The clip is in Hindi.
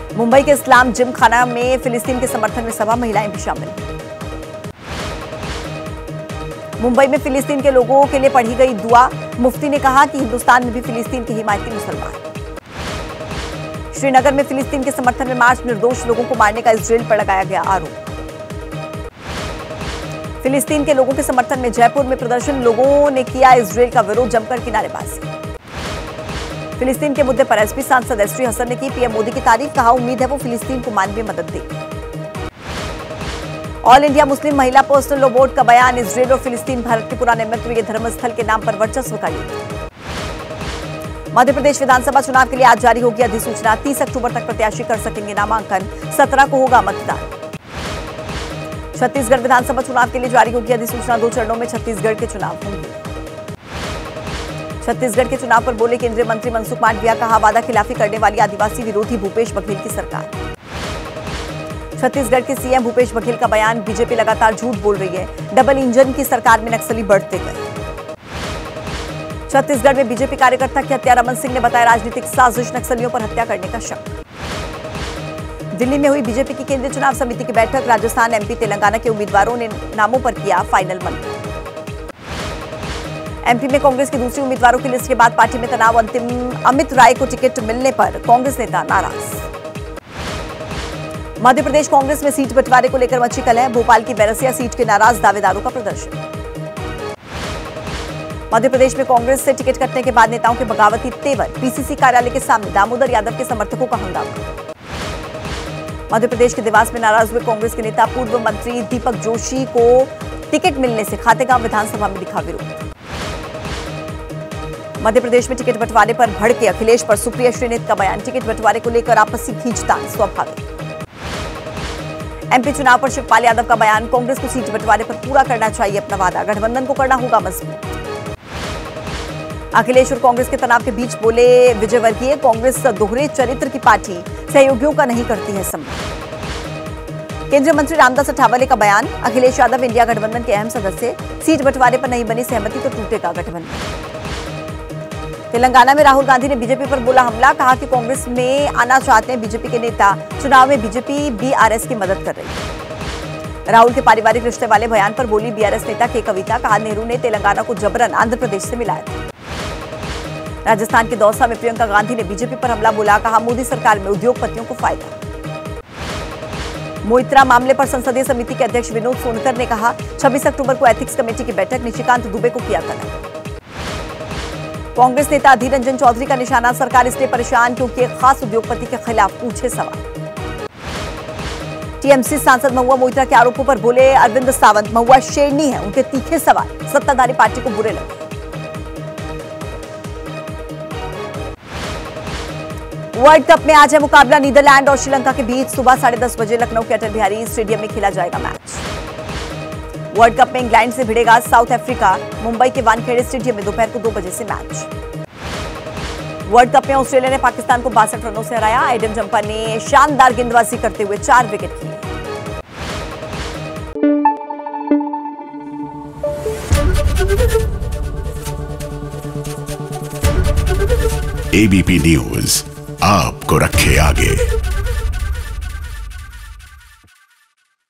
मुंबई के इस्लाम जिम खाना में फिलिस्तीन के समर्थन में सभा, महिलाएं भी शामिल। मुंबई में फिलिस्तीन के लोगों के लिए पढ़ी गई दुआ, मुफ्ती ने कहा कि हिंदुस्तान में भी फिलिस्तीन के हिमायती मुसलमान। श्रीनगर में फिलिस्तीन के समर्थन में मार्च, निर्दोष लोगों को मारने का इजरायल पर लगाया गया आरोप। फिलिस्तीन के लोगों के समर्थन में जयपुर में प्रदर्शन, लोगों ने किया इजरायल का विरोध, जमकर किनारेबाजी। फिलिस्तीन के मुद्दे पर एसपी सांसद एसटी हसन ने की पीएम मोदी की तारीफ, कहा उम्मीद है वो फिलिस्तीन को मानवीय मदद दे। ऑल इंडिया मुस्लिम महिला पर्सनल लॉ बोर्ड का बयान, इजरायल और फिलिस्तीन भारत के पुराने मित्र, ये धर्मस्थल के नाम पर वर्चस्व का युद्ध। मध्य प्रदेश विधानसभा चुनाव के लिए आज जारी होगी अधिसूचना, 30 अक्टूबर तक प्रत्याशी कर सकेंगे नामांकन, 17 को होगा मतदान। छत्तीसगढ़ विधानसभा चुनाव के लिए जारी होगी अधिसूचना, 2 चरणों में छत्तीसगढ़ के चुनाव होंगे। छत्तीसगढ़ के चुनाव पर बोले केंद्रीय मंत्री मनसुख मांडविया, कहा वादा खिलाफी करने वाली आदिवासी विरोधी भूपेश बघेल की सरकार। छत्तीसगढ़ के सीएम भूपेश बघेल का बयान, बीजेपी लगातार झूठ बोल रही है, डबल इंजन की सरकार में नक्सली बढ़ते गए। छत्तीसगढ़ में बीजेपी कार्यकर्ता की हत्या, रमन सिंह ने बताया राजनीतिक साजिश, नक्सलियों पर हत्या करने का शक। दिल्ली में हुई बीजेपी की केंद्रीय चुनाव समिति की बैठक, राजस्थान, एमपी, तेलंगाना के उम्मीदवारों ने नामों पर किया फाइनल मंथन। एमपी में कांग्रेस की दूसरी उम्मीदवारों की लिस्ट के बाद पार्टी में तनाव, अंतिम अमित राय को टिकट मिलने पर कांग्रेस नेता नाराज। मध्य प्रदेश कांग्रेस में सीट बंटवारे को लेकर मची कलह, भोपाल की बैरसिया सीट के नाराज दावेदारों का प्रदर्शन। मध्य प्रदेश में कांग्रेस से टिकट कटने के बाद नेताओं के बगावती तेवर, पीसीसी कार्यालय के सामने दामोदर यादव के समर्थकों का हंगामा। मध्य प्रदेश के देवास में नाराज हुए कांग्रेस के नेता, पूर्व मंत्री दीपक जोशी को टिकट मिलने से खातेगांव विधानसभा में दिखा विरोध। मध्य प्रदेश में टिकट बंटवारे पर भड़के अखिलेश पर सुप्रिया श्रीनेत का बयान, टिकट बंटवारे को लेकर आपसी खींचतान स्वाभाविक। एमपी चुनाव पर शिवपाल यादव का बयान, कांग्रेस को सीट बंटवारे पर पूरा करना चाहिए अपना वादा, गठबंधन को करना होगा मजबूत। अखिलेश और कांग्रेस के तनाव के बीच बोले विजयवर्गीय, कांग्रेस दोहरे चरित्र की पार्टी, सहयोगियों का नहीं करती है सम्मान। केंद्रीय मंत्री रामदास अठावले का बयान, अखिलेश यादव इंडिया गठबंधन के अहम सदस्य, सीट बंटवारे पर नहीं बनी सहमति तो टूटेगा गठबंधन। तेलंगाना में राहुल गांधी ने बीजेपी पर बोला हमला, कहा कि कांग्रेस में आना चाहते हैं बीजेपी के नेता, चुनाव में बीजेपी बीआरएस की मदद कर रही है। राहुल के पारिवारिक रिश्ते वाले बयान पर बोली बीआरएस नेता के कविता, कहा नेहरू ने तेलंगाना को जबरन आंध्र प्रदेश से मिलाया था। राजस्थान के दौसा में प्रियंका गांधी ने बीजेपी पर हमला बोला, कहा मोदी सरकार में उद्योगपतियों को फायदा। मोइत्रा मामले पर संसदीय समिति के अध्यक्ष विनोद सोनकर ने कहा 26 अक्टूबर को एथिक्स कमेटी की बैठक, निशिकांत दुबे को किया तलब। कांग्रेस नेता अधीर रंजन चौधरी का निशाना, सरकार इसलिए परेशान क्योंकि एक खास उद्योगपति के खिलाफ पूछे सवाल। टीएमसी सांसद महुआ मोइत्रा के आरोपों पर बोले अरविंद सावंत, महुआ शेरनी है, उनके तीखे सवाल सत्ताधारी पार्टी को बुरे लगे। वर्ल्ड कप में आज है मुकाबला नीदरलैंड और श्रीलंका के बीच, सुबह 10:30 बजे लखनऊ के अटल बिहारी स्टेडियम में खेला जाएगा मैच। वर्ल्ड कप में इंग्लैंड से भिड़ेगा साउथ अफ्रीका, मुंबई के वानखेड़े स्टेडियम में दोपहर को 2 बजे से मैच। वर्ल्ड कप में ऑस्ट्रेलिया ने पाकिस्तान को 62 रनों से हराया, एडम जंपा ने शानदार गेंदबाजी करते हुए 4 विकेट लिए। एबीपी न्यूज आपको रखे आगे।